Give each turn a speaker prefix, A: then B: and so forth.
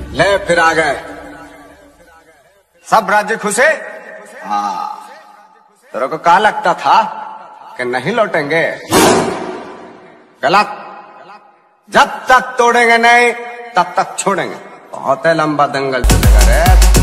A: ले फिर आ गए सब राज्य खुशे। हाँ, तेरे को क्या लगता था कि नहीं लौटेंगे? गलत। जब तक तोड़ेंगे नहीं तब तक छोड़ेंगे। बहुत लंबा दंगल चलेगा रे।